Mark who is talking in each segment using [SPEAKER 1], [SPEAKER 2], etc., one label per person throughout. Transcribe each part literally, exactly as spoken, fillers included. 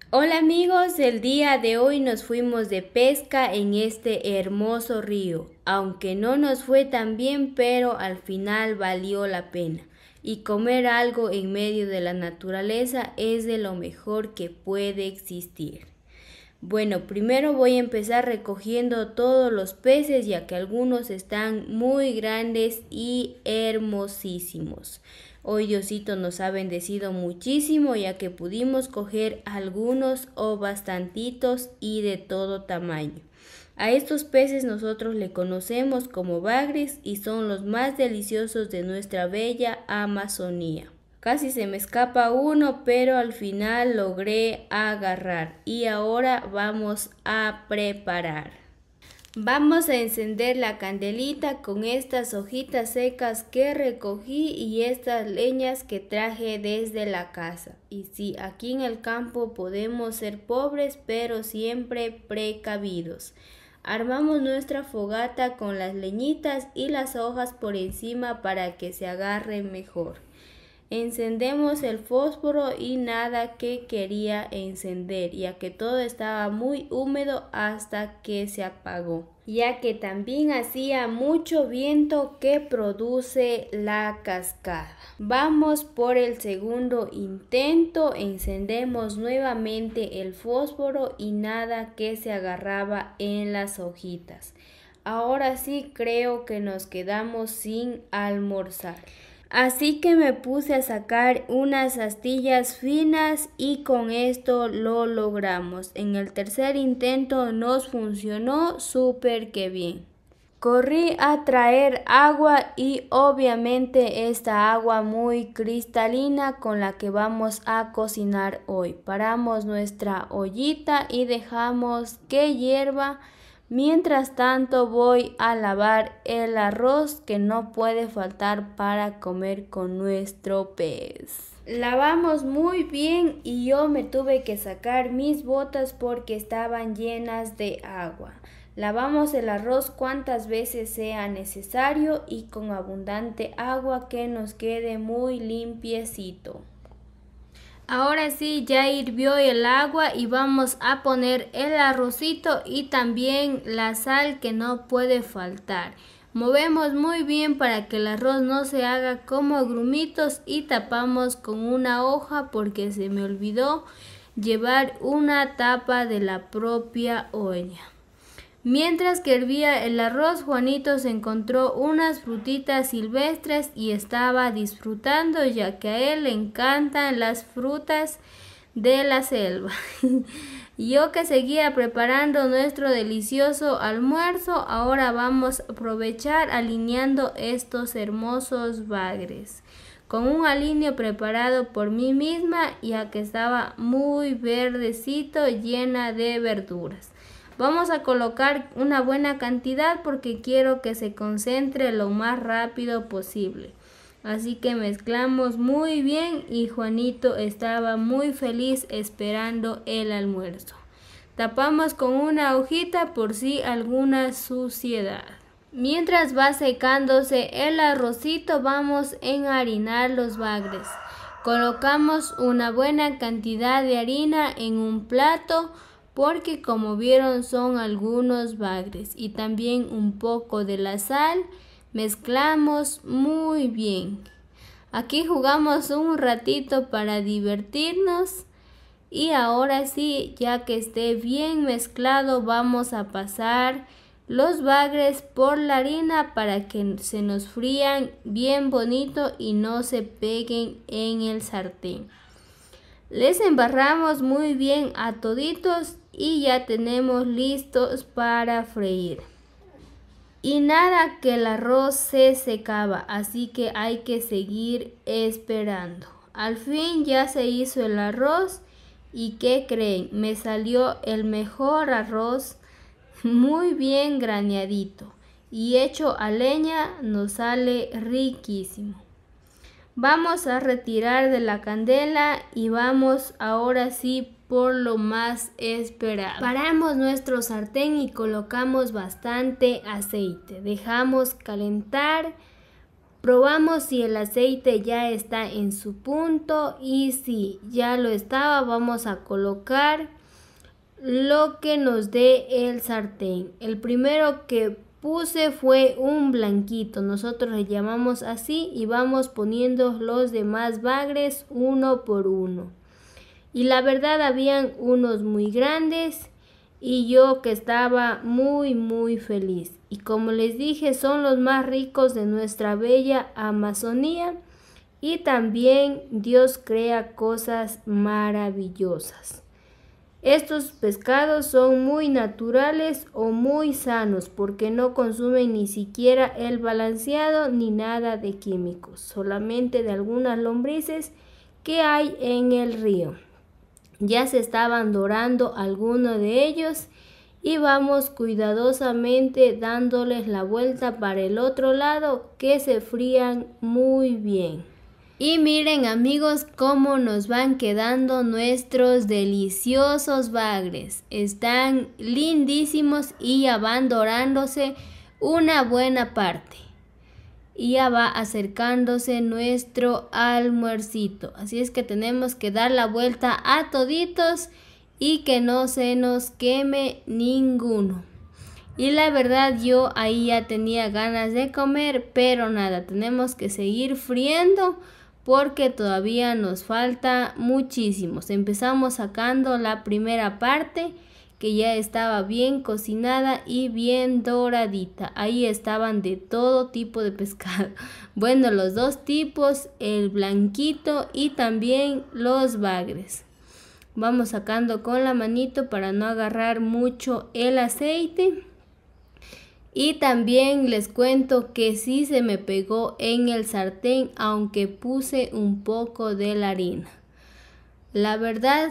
[SPEAKER 1] Hola amigos, el día de hoy nos fuimos de pesca en este hermoso río, aunque no nos fue tan bien, pero al final valió la pena. Y comer algo en medio de la naturaleza es de lo mejor que puede existir. Bueno, primero voy a empezar recogiendo todos los peces, ya que algunos están muy grandes y hermosísimos. Hoy Diosito nos ha bendecido muchísimo, ya que pudimos coger algunos o bastantitos y de todo tamaño. A estos peces nosotros le conocemos como bagres y son los más deliciosos de nuestra bella Amazonía. Casi se me escapa uno, pero al final logré agarrar y ahora vamos a preparar. Vamos a encender la candelita con estas hojitas secas que recogí y estas leñas que traje desde la casa. Y sí, aquí en el campo podemos ser pobres, pero siempre precavidos. Armamos nuestra fogata con las leñitas y las hojas por encima para que se agarre mejor. Encendemos el fósforo y nada que quería encender, ya que todo estaba muy húmedo hasta que se apagó, ya que también hacía mucho viento que produce la cascada. Vamos por el segundo intento, encendemos nuevamente el fósforo y nada que se agarraba en las hojitas. Ahora sí creo que nos quedamos sin almorzar. Así que me puse a sacar unas astillas finas y con esto lo logramos. En el tercer intento nos funcionó súper que bien. Corrí a traer agua y obviamente esta agua muy cristalina con la que vamos a cocinar hoy. Paramos nuestra ollita y dejamos que hierva. Mientras tanto voy a lavar el arroz que no puede faltar para comer con nuestro pez. Lavamos muy bien y yo me tuve que sacar mis botas porque estaban llenas de agua. Lavamos el arroz cuantas veces sea necesario y con abundante agua que nos quede muy limpiecito. Ahora sí, ya hirvió el agua y vamos a poner el arrocito y también la sal que no puede faltar. Movemos muy bien para que el arroz no se haga como grumitos y tapamos con una hoja porque se me olvidó llevar una tapa de la propia olla. Mientras que hervía el arroz, Juanito se encontró unas frutitas silvestres y estaba disfrutando, ya que a él le encantan las frutas de la selva. Yo que seguía preparando nuestro delicioso almuerzo, ahora vamos a aprovechar alineando estos hermosos bagres con un alineo preparado por mí misma, ya que estaba muy verdecito, llena de verduras. Vamos a colocar una buena cantidad porque quiero que se concentre lo más rápido posible. Así que mezclamos muy bien y Juanito estaba muy feliz esperando el almuerzo. Tapamos con una hojita por si alguna suciedad. Mientras va secándose el arrocito, vamos a enharinar los bagres. Colocamos una buena cantidad de harina en un plato, porque como vieron son algunos bagres, y también un poco de la sal. Mezclamos muy bien. Aquí jugamos un ratito para divertirnos y ahora sí, ya que esté bien mezclado, vamos a pasar los bagres por la harina para que se nos frían bien bonito y no se peguen en el sartén. Les embarramos muy bien a toditos y ya tenemos listos para freír. Y nada, que el arroz se secaba, así que hay que seguir esperando. Al fin ya se hizo el arroz y ¿qué creen? Me salió el mejor arroz, muy bien graneadito y hecho a leña, nos sale riquísimo. Vamos a retirar de la candela y vamos ahora sí por lo más esperado. Paramos nuestro sartén y colocamos bastante aceite. Dejamos calentar Probamos si el aceite ya está en su punto y si ya lo estaba, vamos a colocar lo que nos dé el sartén. El primero que puse fue un blanquito, nosotros le llamamos así, y vamos poniendo los demás bagres uno por uno. Y la verdad habían unos muy grandes y yo que estaba muy muy feliz. Y como les dije, son los más ricos de nuestra bella Amazonía, y también Dios crea cosas maravillosas. Estos pescados son muy naturales o muy sanos porque no consumen ni siquiera el balanceado ni nada de químicos, solamente de algunas lombrices que hay en el río. Ya se estaban dorando algunos de ellos y vamos cuidadosamente dándoles la vuelta para el otro lado, que se frían muy bien. Y miren amigos cómo nos van quedando nuestros deliciosos bagres. Están lindísimos y ya van dorándose una buena parte. Y ya va acercándose nuestro almuercito. Así es que tenemos que dar la vuelta a toditos y que no se nos queme ninguno. Y la verdad yo ahí ya tenía ganas de comer, pero nada, tenemos que seguir friendo porque todavía nos falta muchísimo. Empezamos sacando la primera parte que ya estaba bien cocinada y bien doradita. Ahí estaban de todo tipo de pescado. Bueno, los dos tipos, el blanquito y también los bagres. Vamos sacando con la manito para no agarrar mucho el aceite. Y también les cuento que sí se me pegó en el sartén, aunque puse un poco de la harina. La verdad,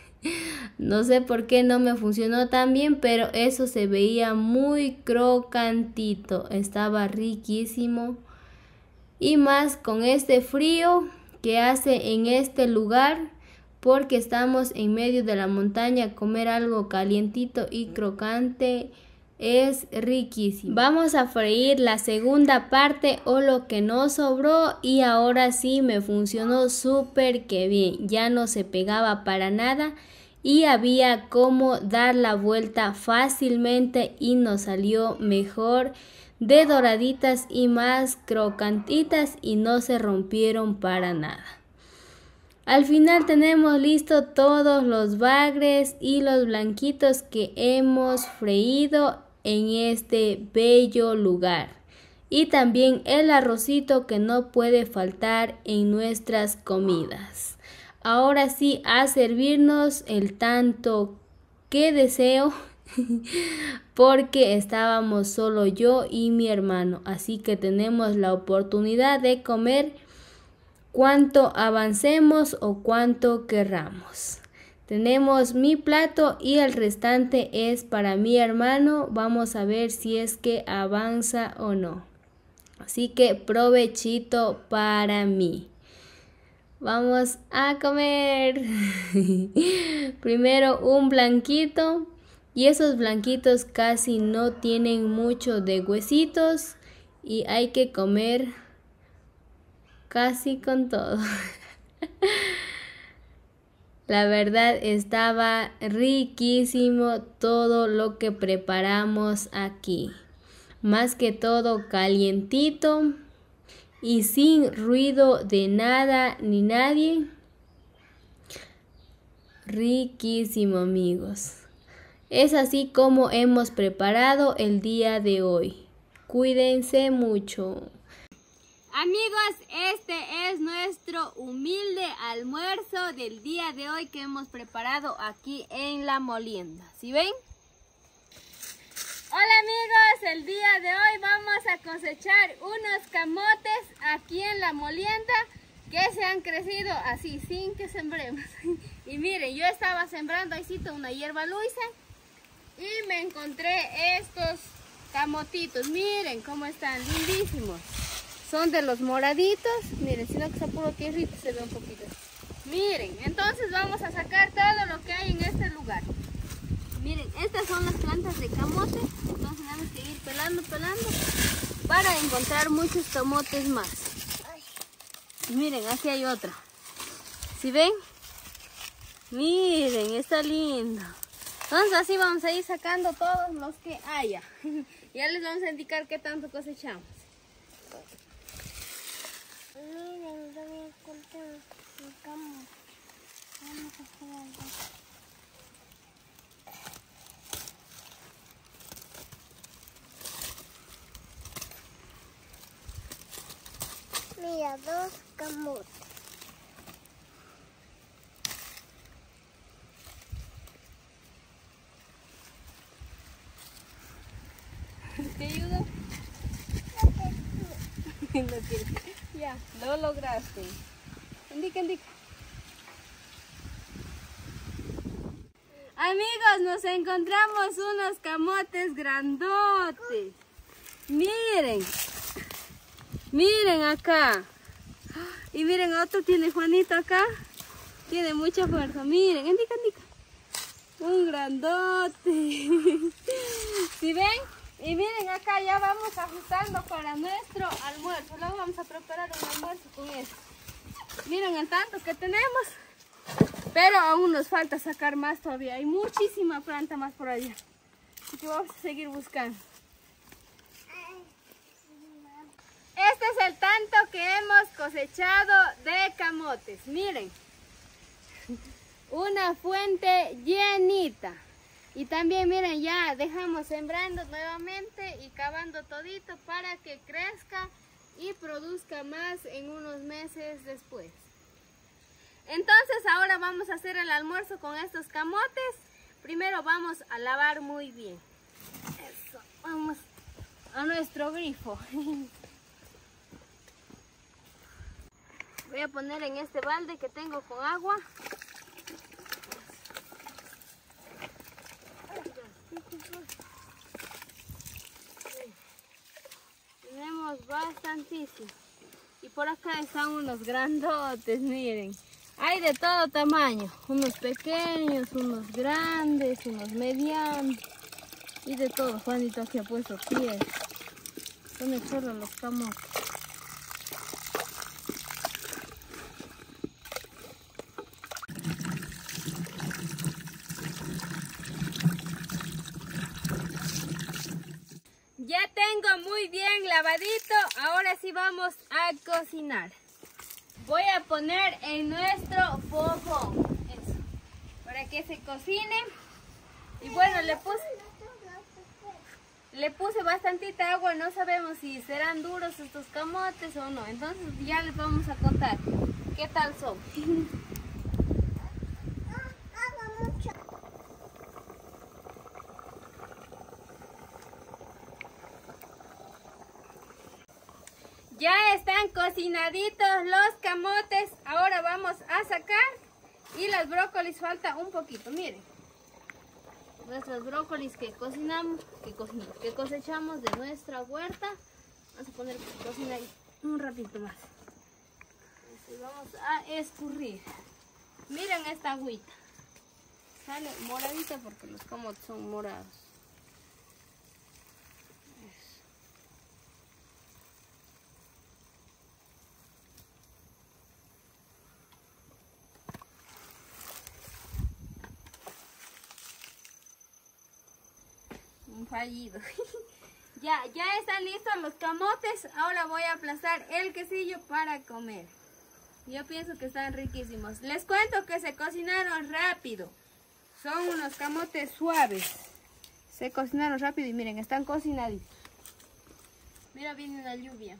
[SPEAKER 1] no sé por qué no me funcionó tan bien, pero eso se veía muy crocantito. Estaba riquísimo. Y más con este frío que hace en este lugar, porque estamos en medio de la montaña, comer algo calientito y crocante es riquísimo. Vamos a freír la segunda parte o lo que nos sobró, y ahora sí me funcionó súper que bien. Ya no se pegaba para nada y había como dar la vuelta fácilmente y nos salió mejor, de doraditas y más crocantitas, y no se rompieron para nada. Al final tenemos listo todos los bagres y los blanquitos que hemos freído en este bello lugar, y también el arrocito que no puede faltar en nuestras comidas. Ahora sí, a servirnos el tanto que deseo porque estábamos solo yo y mi hermano, así que tenemos la oportunidad de comer cuanto avancemos o cuanto querramos. Tenemos mi plato y el restante es para mi hermano. Vamos a ver si es que avanza o no. Así que provechito para mí. Vamos a comer. Primero un blanquito. Y esos blanquitos casi no tienen mucho de huesitos. Y hay que comer casi con todo. La verdad estaba riquísimo todo lo que preparamos aquí. Más que todo calientito y sin ruido de nada ni nadie. Riquísimo amigos. Es así como hemos preparado el día de hoy. Cuídense mucho. Amigos, este es nuestro humilde almuerzo del día de hoy que hemos preparado aquí en la molienda. ¿Sí ven? Hola amigos, el día de hoy vamos a cosechar unos camotes aquí en la molienda que se han crecido así sin que sembremos. Y miren, yo estaba sembrando ahí una hierba luisa y me encontré estos camotitos. Miren cómo están, lindísimos. Son de los moraditos, miren, si no que está puro tierrito se ve un poquito. Miren, entonces vamos a sacar todo lo que hay en este lugar. Miren, estas son las plantas de camote, entonces tenemos que ir pelando, pelando para encontrar muchos camotes más. Miren, aquí hay otra. ¿Sí ven? Miren, está lindo. Entonces así vamos a ir sacando todos los que haya. Ya les vamos a indicar qué tanto cosechamos.
[SPEAKER 2] Miren, yo voy a encontrar un camote. Vamos a hacer algo. Mira, dos camotes.
[SPEAKER 1] ¿Te ayudo? No quieres. Ya, lo lograste. Indica, indica. Amigos, nos encontramos unos camotes grandotes. Miren. Miren acá. Y miren, otro tiene Juanito acá. Tiene mucha fuerza. Miren, indica, indica. Un grandote. ¿Sí ven? Y miren, acá ya vamos ajustando para nuestro almuerzo. Luego vamos a preparar un almuerzo con esto. Miren el tanto que tenemos. Pero aún nos falta sacar más todavía. Hay muchísima planta más por allá. Así que vamos a seguir buscando. Este es el tanto que hemos cosechado de camotes. Miren. Una fuente llenita. Y también miren, ya dejamos sembrando nuevamente y cavando todito para que crezca y produzca más en unos meses después. Entonces ahora vamos a hacer el almuerzo con estos camotes. Primero vamos a lavar muy bien. Eso, vamos a nuestro grifo. Voy a poner en este balde que tengo con agua. Tenemos bastantísimo. Y por acá están unos grandotes, miren. Hay de todo tamaño. Unos pequeños, unos grandes, unos medianos. Y de todo. Juanito aquí ha puesto pies. Son el chorro los camotes. Ya tengo muy bien lavadito, ahora sí vamos a cocinar. Voy a poner en nuestro fogón, eso, para que se cocine. Y bueno, le puse, le puse bastantita agua, no sabemos si serán duros estos camotes o no. Entonces ya les vamos a contar qué tal son. Ya están cocinaditos los camotes. Ahora vamos a sacar. Y los brócolis falta un poquito. Miren. Nuestros brócolis que cocinamos, que cocinamos, que cosechamos de nuestra huerta. Vamos a poner que cocina ahí un ratito más. Así vamos a escurrir. Miren esta agüita. Sale moradita porque los camotes son morados. Fallido. ya, ya están listos los camotes. Ahora voy a aplastar el quesillo para comer. Yo pienso que están riquísimos. Les cuento que se cocinaron rápido. Son unos camotes suaves. Se cocinaron rápido y miren, están cocinaditos. Mira, viene la lluvia.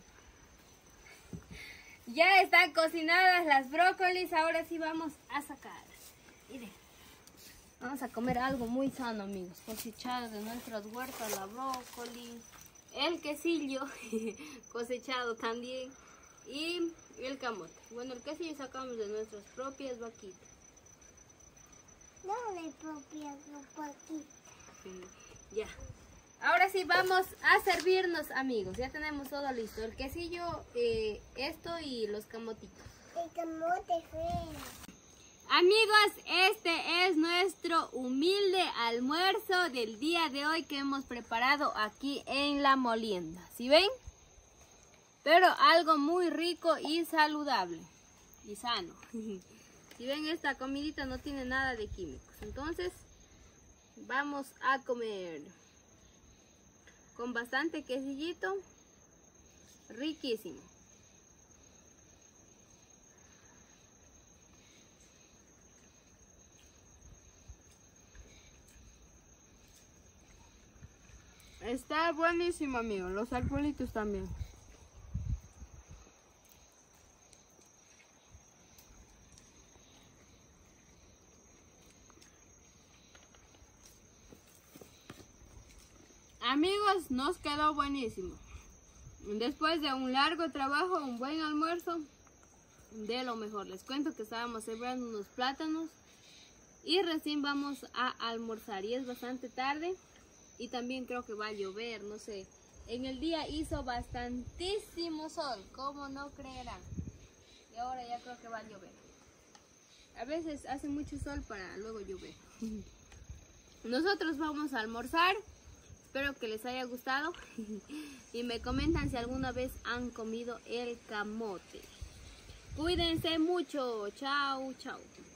[SPEAKER 1] Ya están cocinadas las brócolis. Ahora sí vamos a sacar. Miren. Vamos a comer algo muy sano, amigos. Cosechado de nuestras huertas, la brócoli, el quesillo cosechado también y el camote. Bueno, el quesillo sacamos de nuestras propias vaquitas.
[SPEAKER 2] No de propias vaquitas.
[SPEAKER 1] Sí, ya. Ahora sí vamos a servirnos, amigos. Ya tenemos todo listo. El quesillo, eh, esto y los camotitos.
[SPEAKER 2] El camote feo.
[SPEAKER 1] Amigos, este es nuestro humilde almuerzo del día de hoy que hemos preparado aquí en la molienda. ¿Sí ven? pero algo muy rico y saludable y sano. Si ven, esta comidita no tiene nada de químicos. Entonces vamos a comer con bastante quesillito, riquísimo. Está buenísimo, amigos. Los arbolitos también. Amigos, nos quedó buenísimo. Después de un largo trabajo, un buen almuerzo, de lo mejor. Les cuento que estábamos sembrando unos plátanos y recién vamos a almorzar. Y es bastante tarde y también creo que va a llover, no sé. En el día hizo bastantísimo sol, como no creerán. Y ahora ya creo que va a llover. A veces hace mucho sol para luego llover. Nosotros vamos a almorzar. Espero que les haya gustado y me comentan si alguna vez han comido el camote. Cuídense mucho. Chao, chao.